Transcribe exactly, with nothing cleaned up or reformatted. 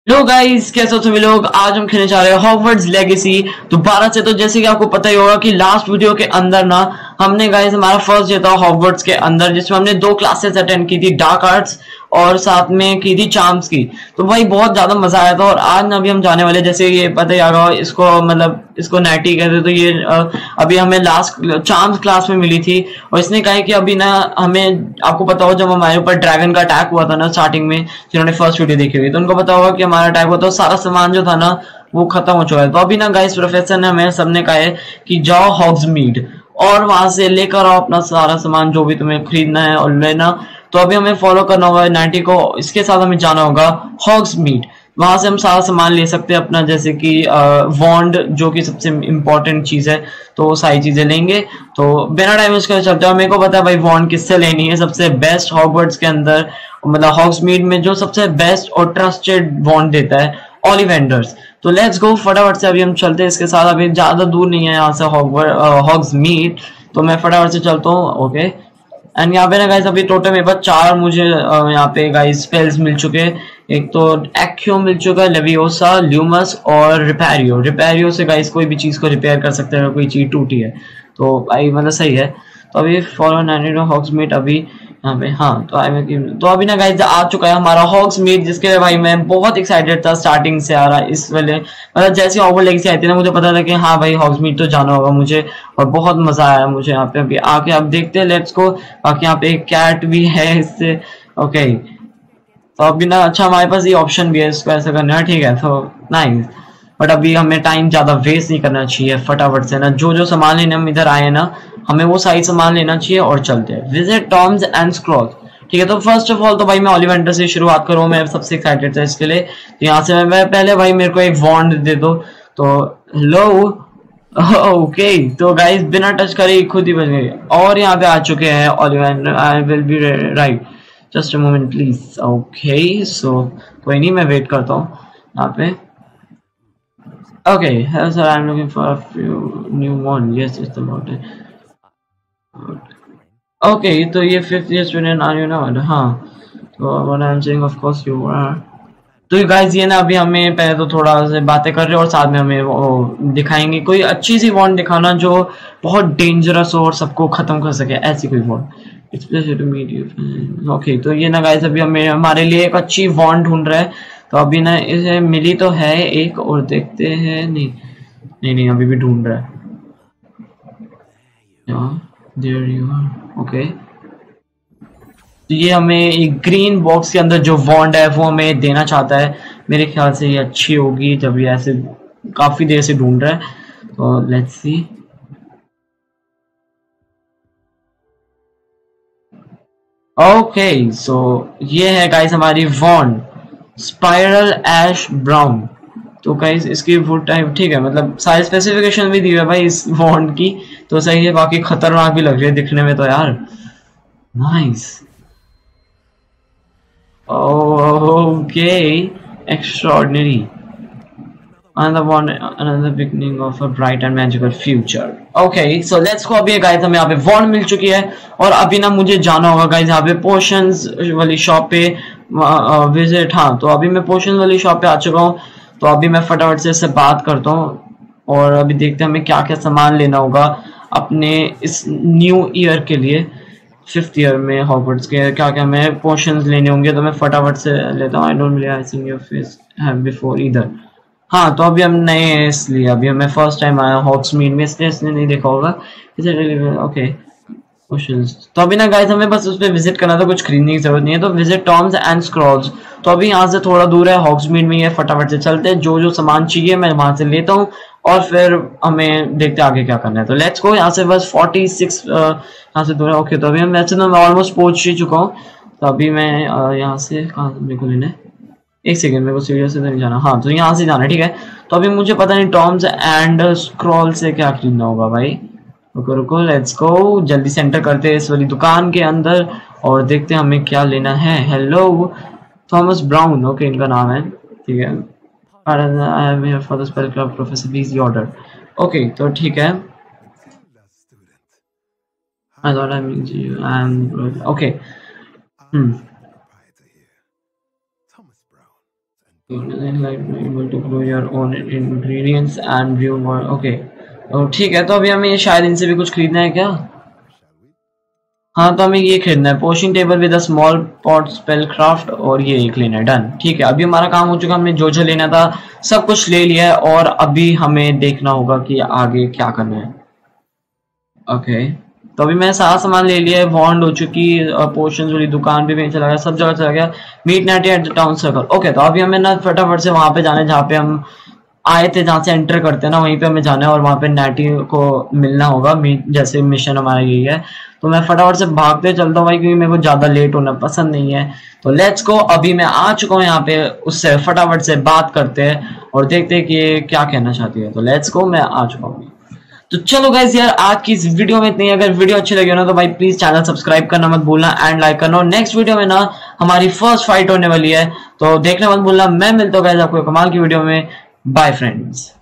लो guys, कैसे हो सभी लोग। आज हम खेलने जा रहे हैं हॉगवर्ट्स लेगेसी दोबारा से। तो जैसे कि आपको पता ही होगा कि लास्ट वीडियो के अंदर ना हमने गाइस हमारा फर्स्ट डे था हॉगवर्ट्स के अंदर, जिसमें हमने दो क्लासेस अटेंड की थी, डार्क आर्ट्स और साथ में की थी चार्म्स की। तो भाई बहुत ज्यादा मजा आया था। और आज ना अभी हम जाने वाले, जैसे ये पता ही होगा इसको, मतलब इसको नाइटी कहते। तो ये अ, अभी हमें लास्ट चार्म्स क्लास में मिली थी और इसने कहा है कि अभी ना हमें, आपको पता हो जब हमारे ऊपर ड्रैगन का अटैक हुआ था ना स्टार्टिंग में, जिन्होंने फर्स्ट वीडियो देखी हुई तो उनको पता होगा कि हमारा अटैक हुआ था, सारा सामान जो था ना वो खत्म हो चुका है। तो अभी ना गाइस प्रोफेसर ने हमें सबने कहा है कि जाओ हॉग्समीड और वहां से लेकर आओ अपना सारा सामान जो भी तुम्हें खरीदना है और लेना। तो अभी हमें फॉलो करना होगा नाइटी को, इसके साथ हमें जाना होगा हॉग्समीड। वहां से हम सारा सामान ले सकते हैं अपना, जैसे कि वॉन्ड जो कि सबसे इम्पोर्टेंट चीज है, तो वो सारी चीजें लेंगे। तो बिना टाइम वेस्ट करे चलते हैं। मेरे को पता है भाई वॉन्ड किससे लेनी है, सबसे बेस्ट हॉगवर्ट्स के अंदर, मतलब हॉग्समीड में जो सबसे बेस्ट और ट्रस्टेड वॉन्ड देता है, ओलिवेंडर्स। तो लेट्स गो, फटाफट से अभी हम चलते हैं इसके साथ। अभी ज्यादा दूर नहीं है यहाँ से हॉगवर्ट हॉग्समीड, तो मैं फटाफट से चलता हूँ। ओके, एंड यहाँ पे ना गाइस अभी टोटल मेरे पास चार मुझे यहाँ पे गाइस स्पेल्स मिल चुके हैं। एक तो एक्यो मिल चुका है, लेवियोसा, ल्यूमस और रिपेरियो। रिपेरियो से गाइस कोई भी चीज को रिपेयर कर सकते हैं अगर कोई चीज टूटी है, तो भाई मतलब सही है। तो अभी फॉलो नाइनो हॉग्समीड अभी यहाँ पे, हाँ तो आई में तो अभी ना गाइस आ चुका है हमारा हॉग्समीड, जिसके लिए भाई मैं बहुत एक्साइटेड था स्टार्टिंग से आ रहा इस वाले, मतलब जैसे हॉगवर्ट्स लेगेसी आई थी ना मुझे पता था कि हाँ भाई हॉग्समीड तो जाना होगा मुझे, और बहुत मजा आया मुझे यहाँ पे। अभी आके आप देखते हैं, लेट्स को। बाकी यहाँ पे एक कैट भी है इससे। ओके, तो अभी ना अच्छा हमारे पास ये ऑप्शन भी है इसको ऐसा करना है, ठीक है, तो नाइस। बट अभी हमें टाइम ज्यादा वेस्ट नहीं करना चाहिए, फटाफट से ना जो जो सामान लेने हम इधर आए ना, हमें वो सारी सामान लेना चाहिए और चलते हैं। विजिट टॉम्स एंड स्क्रॉल्स, ठीक है। तो फर्स्ट ऑफ ऑल तो भाई मैं ओलिवेंडर से शुरुआत करूँ, मैं सबसे एक्साइटेड था इसके लिए। तो यहाँ से मैं पहले भाई मेरे को एक वॉन्ड दे दो। तो हेलो, ओके, तो गाइस बिना टच करे खुद ही बच गए और यहाँ पे आ चुके हैं Ollivander. I will be right, just a moment please. Okay, so कोई नहीं, मैं वेट करता हूँ यहाँ पे। Okay, hello sir, I am looking for a few new one. Yes, it's about it. Okay, तो ये fifth year student are you now? हाँ, तो what I am saying, of course you are. तो guys ये ना अभी हमें पहले तो थोड़ा से बातें कर रहे हैं और साथ में हमें वो दिखाएंगे कोई अच्छी सी वॉन्ड दिखाना जो बहुत डेंजरस हो और सबको खत्म कर सके, ऐसी कोई wand. It's pleasure to meet you. Okay, तो ये ना गाइस अभी हमें हमारे लिए एक अच्छी वॉन्ड ढूंढ रहा है। तो अभी ना इसे मिली तो है एक, और देखते हैं। नहीं नहीं नहीं, अभी भी ढूंढ रहा है। There you are. ओके, तो ये हमें एक ग्रीन बॉक्स के अंदर जो वॉन्ड है वो हमें देना चाहता है। मेरे ख्याल से ये अच्छी होगी जब ये ऐसे काफी देर से ढूंढ रहा है। तो लेट्स सी। ओके, सो ये है गाइस हमारी वॉन्ड, स्पाइरल एश ब्राउन। तो गाइस इसकी वुड टाइप ठीक है, मतलब सारी स्पेसिफिकेशन भी दी है भाई इस वॉन्ड की, तो सही है। बाकी खतरनाक भी लग रही है दिखने में तो यार, nice. Okay, extraordinary. Another one, another beginning of a bright and magical future. Okay, so let's go। अभी गाइस हमें यहाँ पे वॉन्ड मिल चुकी है और अभी ना मुझे जाना होगा गाइस यहाँ पे पोशंस वाली शॉप पे विजिट। हाँ, तो अभी मैं पोशंस वाली शॉप पे आ चुका हूँ। तो अभी मैं फटाफट से इससे बात करता हूँ और अभी देखते हैं हमें क्या क्या सामान लेना होगा अपने इस न्यू ईयर के लिए। फिफ्थ ईयर में हॉगवर्ट्स के क्या क्या हमें पोर्शंस लेने होंगे, तो मैं फटाफट से लेता हूँ। I don't really I seen your face have before इधर। हाँ, तो अभी हम नए हैं इसलिए अभी हमें फर्स्ट टाइम आया हॉग्समीड में, इसलिए इसने नहीं देखा होगा। Okay, questions. तो अभी ना गाइस हमें बस उस पर विजिट करना था, कुछ खरीदने की जरूरत नहीं है। तो विजिट टॉम्स एंड स्क्रॉल्स, तो अभी यहाँ से थोड़ा दूर है, हॉग्समीड में ये फटाफट से चलते हैं। जो जो सामान चाहिए मैं वहां से लेता हूँ और फिर हमें देखते आगे क्या करना है। तो लेट्स गो। यहाँ से बस फोर्टी सिक्स यहाँ से दूर है। ओके, तो अभी हम वैसे तो मैं ऑलमोस्ट पहुंच ही चुका हूँ। तो अभी मैं यहाँ से कहाँ मेरे को लेना है, एक सेकेंड, मेरे को सीढ़ियों से तो नहीं जाना। हाँ, तो यहाँ से जाना है, ठीक है। तो अभी मुझे पता नहीं टॉम्स एंड स्क्रॉल से क्या खरीदना होगा भाई। रुको रुको, लेट्स गो, जल्दी से एंटर करते हैं इस वाली दुकान के अंदर और देखते हैं हमें क्या लेना है। हेलो, थॉमस ब्राउन, ओके इनका नाम है, ठीक है। I am here for the spell club professor, please order. Okay, तो ठीक है। I thought I mean you. I'm okay. Hmm. Ingredients and view more. Okay ठीक है, तो अभी हमें शायद इनसे भी कुछ खरीदना है क्या? हाँ, तो हमें ये खरीदना है, potion table with a small pot spell craft, और ये एक लेना है। डन, ठीक है, अभी हमारा काम हो चुका, हमने जो जो लेना था सब कुछ ले लिया है, और अभी हमें देखना होगा कि आगे क्या करना है। ओके, तो अभी मैं सारा सामान ले लिया है, वॉन्ड हो चुकी, पोशन वाली दुकान भी कहीं चला गया, सब जगह चला गया, meet Natty at the town circle. Okay, तो अभी हमें ना फटाफट से वहां पे जाना है जहाँ पे हम आए थे, जहाँ से एंटर करते हैं ना, वहीं पे हमें जाना है, और वहां पे नैटी को मिलना होगा, मीट जैसे मिशन हमारा यही है। तो मैं फटाफट से भागते चलता हूँ भाई, क्योंकि मेरे को ज्यादा लेट होना पसंद नहीं है। तो लेट्स गो, अभी मैं आ चुका हूँ यहाँ पे, उससे फटाफट से बात करते हैं और देखते हैं कि ये क्या कहना चाहती है। तो लेट्स गो, मैं आ चुका हूँ। तो चलो गाइस यार, आज की इस वीडियो में इतनी। अगर वीडियो अच्छी लगी हो ना तो भाई प्लीज चैनल सब्सक्राइब करना मत भूलना एंड लाइक करना। और नेक्स्ट वीडियो में ना हमारी फर्स्ट फाइट होने वाली है, तो देखना मत भूलना। मैं मिलता हूँ गाइस आपको कमाल की वीडियो में। Bye friends.